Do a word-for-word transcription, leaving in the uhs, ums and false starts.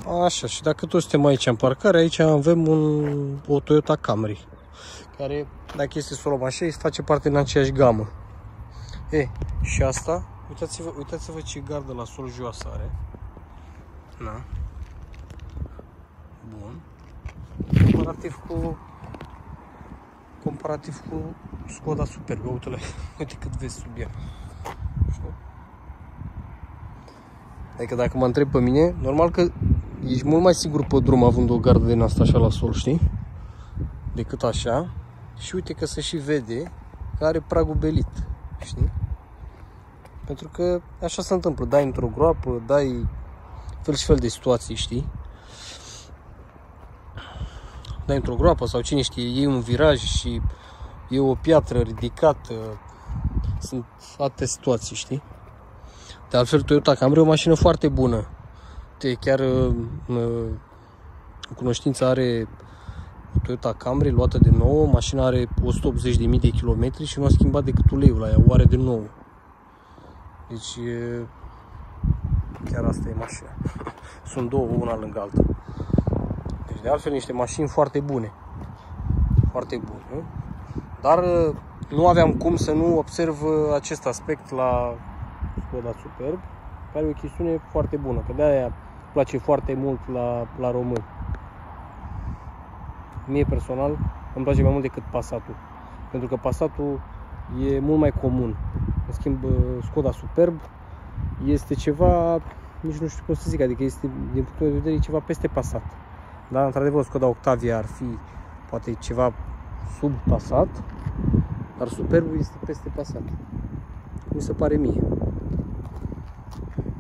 Așa, și dacă toți suntem aici în parcare, aici avem un, o Toyota Camry, care, dacă este să o luăm așa, face parte din aceeași gamă. E, și asta, uitați-vă, uitați-vă ce gardă la sol joasă are. Na. Bun. Comparativ cu comparativ cu Skoda Superb. Uite-le, uite cât vezi sub ea. Adică dacă mă întreb pe mine, normal că ești mult mai sigur pe drum având o gardă din asta așa la sol, știi? Decât așa. Și uite că se și vede că are pragul belit, știi? Pentru că așa se întâmplă, dai într-o groapă, dai fel și fel de situații, știi? Dai într-o groapă sau cine știe, iei un viraj și e o piatră ridicată. Sunt alte situații, știi? De altfel, Toyota Camry e o mașină foarte bună. Te chiar în cunoștință are Toyota Camry luată de nouă, mașina are o sută optzeci de mii de kilometri și nu a schimbat decât uleiul la ea, o are de nou. Deci chiar asta e mașina. Sunt două, una lângă alta. Deci de altfel niște mașini foarte bune. Foarte bune. Dar nu aveam cum să nu observ acest aspect la Skoda Superb, care e o chestiune foarte bună, că de-aia place foarte mult la, la români. Mie personal îmi place mai mult decât Passatul, pentru că Passatul e mult mai comun. În schimb, Skoda Superb este ceva, nici nu știu cum să zic, adică este, din punctul de vedere, ceva peste Passat. Da, într-adevăr, Skoda Octavia ar fi poate ceva sub Passat, dar Superbul este peste Passat. Mi se pare mie.